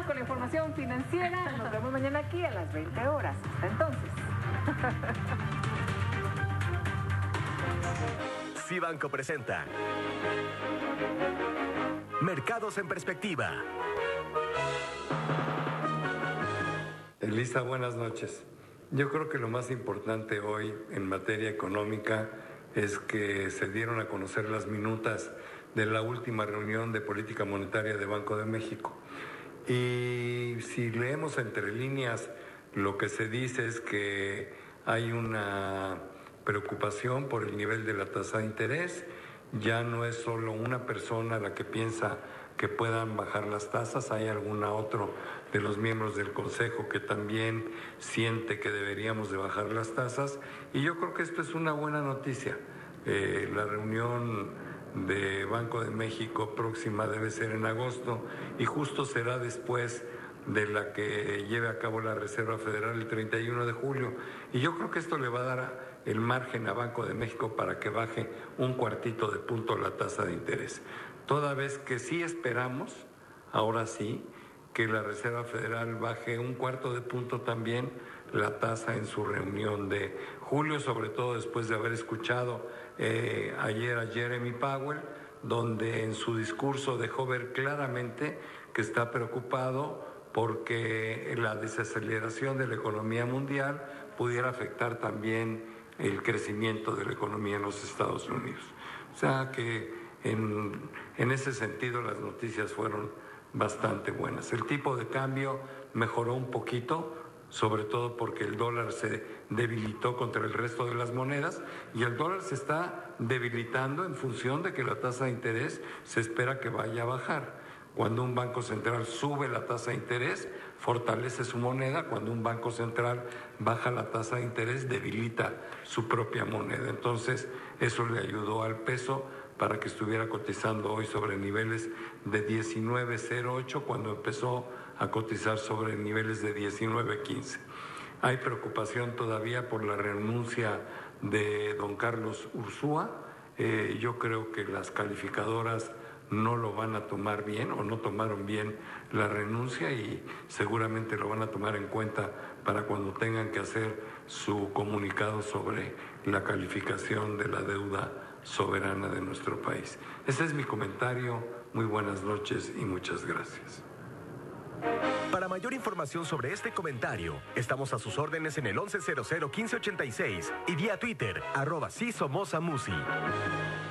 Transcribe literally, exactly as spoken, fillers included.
con la información financiera. Nos vemos mañana aquí a las veinte horas. Hasta entonces. Cibanco presenta Mercados en Perspectiva. Elisa, buenas noches. Yo creo que lo más importante hoy en materia económica es que se dieron a conocer las minutas de la última reunión de política monetaria de Banco de México. Y si leemos entre líneas, lo que se dice es que hay una preocupación por el nivel de la tasa de interés. Ya no es solo una persona la que piensa que puedan bajar las tasas, hay alguna otro de los miembros del Consejo que también siente que deberíamos de bajar las tasas, y yo creo que esto es una buena noticia. Eh, la reunión de Banco de México próxima debe ser en agosto y justo será después de la que lleve a cabo la Reserva Federal el treinta y uno de julio, y yo creo que esto le va a dar el margen a Banco de México para que baje un cuartito de punto la tasa de interés. Toda vez que sí esperamos, ahora sí, que la Reserva Federal baje un cuarto de punto también la tasa en su reunión de julio, sobre todo después de haber escuchado eh, ayer a Jeremy Powell, donde en su discurso dejó ver claramente que está preocupado porque la desaceleración de la economía mundial pudiera afectar también el crecimiento de la economía en los Estados Unidos. O sea que en, en ese sentido las noticias fueron bastante buenas. El tipo de cambio mejoró un poquito, sobre todo porque el dólar se debilitó contra el resto de las monedas, y el dólar se está debilitando en función de que la tasa de interés se espera que vaya a bajar. Cuando un banco central sube la tasa de interés, fortalece su moneda. Cuando un banco central baja la tasa de interés, debilita su propia moneda. Entonces, eso le ayudó al peso para que estuviera cotizando hoy sobre niveles de diecinueve cero ocho, cuando empezó a cotizar sobre niveles de diecinueve quince. Hay preocupación todavía por la renuncia de don Carlos Ursúa. Eh, yo creo que las calificadoras no lo van a tomar bien o no tomaron bien la renuncia, y seguramente lo van a tomar en cuenta para cuando tengan que hacer su comunicado sobre la calificación de la deuda soberana de nuestro país. Ese es mi comentario. Muy buenas noches y muchas gracias. Para mayor información sobre este comentario, estamos a sus órdenes en el once cero cero quince ochenta y seis y vía Twitter, arroba sí somos Amusi.